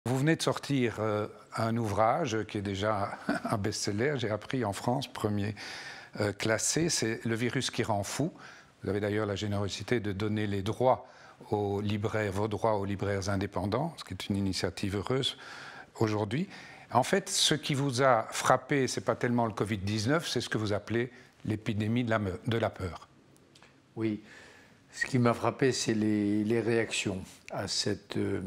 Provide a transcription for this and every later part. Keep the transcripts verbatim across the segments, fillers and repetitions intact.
Vous venez de sortir euh, un ouvrage qui est déjà un best-seller, j'ai appris en France, premier euh, classé, c'est Le virus qui rend fou. Vous avez d'ailleurs la générosité de donner les droits aux libraires, vos droits aux libraires indépendants, ce qui est une initiative heureuse aujourd'hui. En fait, ce qui vous a frappé, ce n'est pas tellement le Covid dix-neuf, c'est ce que vous appelez l'épidémie de la, de la peur. Oui, ce qui m'a frappé, c'est les, les réactions à cette, euh,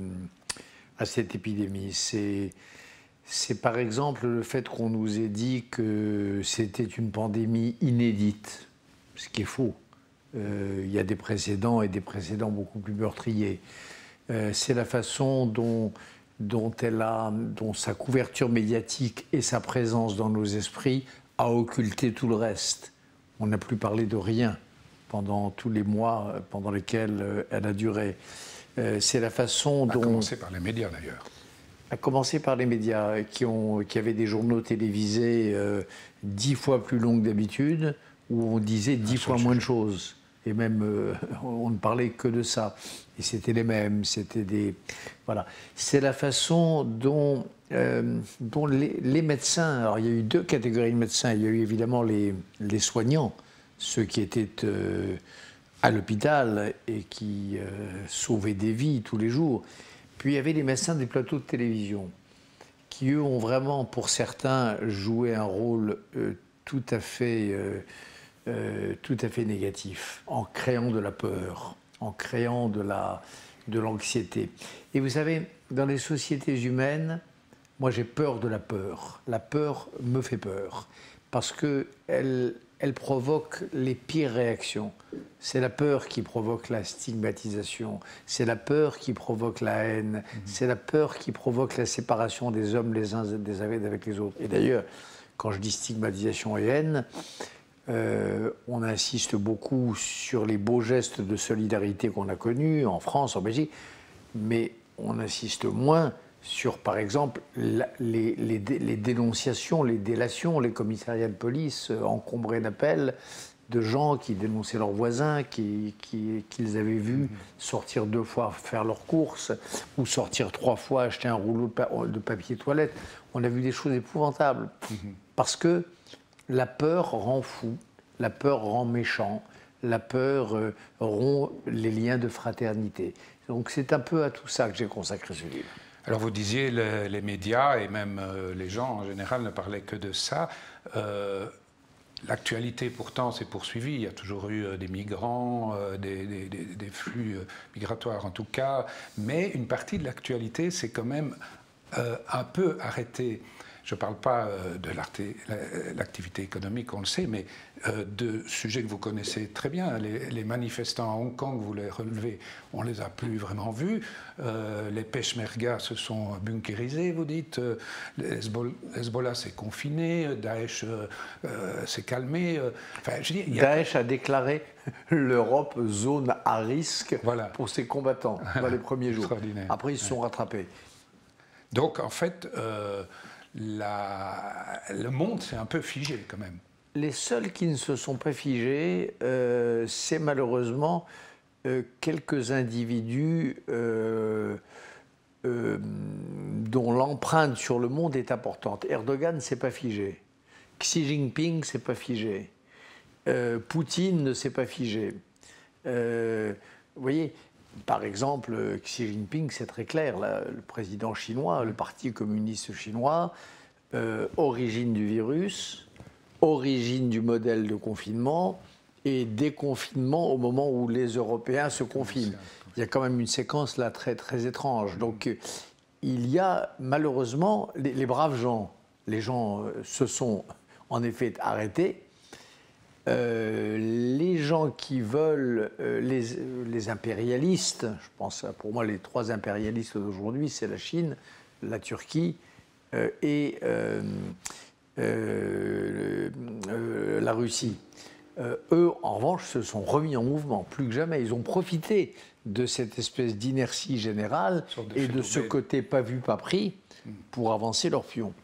à cette épidémie. C'est, c'est par exemple le fait qu'on nous ait dit que c'était une pandémie inédite, ce qui est faux. Euh, il y a des précédents et des précédents beaucoup plus meurtriers. Euh, c'est la façon dont, dont, elle a, dont sa couverture médiatique et sa présence dans nos esprits a occulté tout le reste. On n'a plus parlé de rien pendant tous les mois pendant lesquels elle a duré. Euh, c'est la façon dont... À commencer par les médias d'ailleurs. À commencer par les médias qui, ont, qui avaient des journaux télévisés euh, dix fois plus longs que d'habitude, où on disait dix fois moins de choses. Et même, euh, on ne parlait que de ça. Et c'était les mêmes, c'était des... Voilà. C'est la façon dont, euh, dont les, les médecins... Alors, il y a eu deux catégories de médecins. Il y a eu évidemment les, les soignants, ceux qui étaient euh, à l'hôpital et qui euh, sauvaient des vies tous les jours. Puis il y avait les médecins des plateaux de télévision, qui eux ont vraiment, pour certains, joué un rôle euh, tout à fait... Euh, Euh, tout à fait négatif, en créant de la peur, en créant de la, de l'anxiété. Et vous savez, dans les sociétés humaines, moi j'ai peur de la peur. La peur me fait peur, parce qu'elle elle provoque les pires réactions. C'est la peur qui provoque la stigmatisation, c'est la peur qui provoque la haine, mmh. c'est la peur qui provoque la séparation des hommes les uns des uns avec les autres. Et d'ailleurs, quand je dis stigmatisation et haine, Euh, on insiste beaucoup sur les beaux gestes de solidarité qu'on a connus en France, en Belgique, mais on insiste moins sur, par exemple, la, les, les, les dénonciations, les délations, les commissariats de police euh, encombrés d'appels de gens qui dénonçaient leurs voisins, qui, qui, qu'ils avaient vus sortir deux fois faire leurs courses, ou sortir trois fois acheter un rouleau de, pa de papier toilette. On a vu des choses épouvantables, mm-hmm. parce que la peur rend fou, la peur rend méchant, la peur euh, rompt les liens de fraternité. Donc c'est un peu à tout ça que j'ai consacré ce livre. Alors vous disiez, le, les médias et même euh, les gens en général ne parlaient que de ça. Euh, L'actualité pourtant s'est poursuivie, il y a toujours eu euh, des migrants, euh, des, des, des, des flux euh, migratoires en tout cas, mais une partie de l'actualité s'est quand même euh, un peu arrêtée. Je ne parle pas de l'activité économique, on le sait, mais de sujets que vous connaissez très bien. Les, les manifestants à Hong Kong, vous les relevez, on ne les a plus vraiment vus. Euh, les Peshmerga se sont bunkérisés, vous dites. Hezbollah s'est confiné, Daesh euh, s'est calmé. Enfin, je dis, il y a... Daesh a déclaré l'Europe zone à risque, voilà, pour ses combattants dans les premiers jours. Après, ils se sont ouais. rattrapés. Donc, en fait... Euh, La, le monde s'est un peu figé quand même. Les seuls qui ne se sont pas figés, euh, c'est malheureusement euh, quelques individus euh, euh, dont l'empreinte sur le monde est importante. Erdogan ne s'est pas figé. Xi Jinping ne s'est pas figé. Euh, Poutine ne s'est pas figé. Euh, vous voyez, par exemple, Xi Jinping, c'est très clair, là, le président chinois, le Parti communiste chinois, euh, origine du virus, origine du modèle de confinement et déconfinement au moment où les Européens se confinent. Il y a quand même une séquence là très, très étrange. Donc il y a malheureusement les, les braves gens, les gens euh, se sont en effet arrêtés. Euh, les gens qui veulent, euh, les, les impérialistes, je pense pour moi les trois impérialistes d'aujourd'hui, c'est la Chine, la Turquie euh, et euh, euh, euh, la Russie. Euh, eux, en revanche, se sont remis en mouvement, plus que jamais. Ils ont profité de cette espèce d'inertie générale et de ce côté pas vu, pas pris pour avancer leur pion.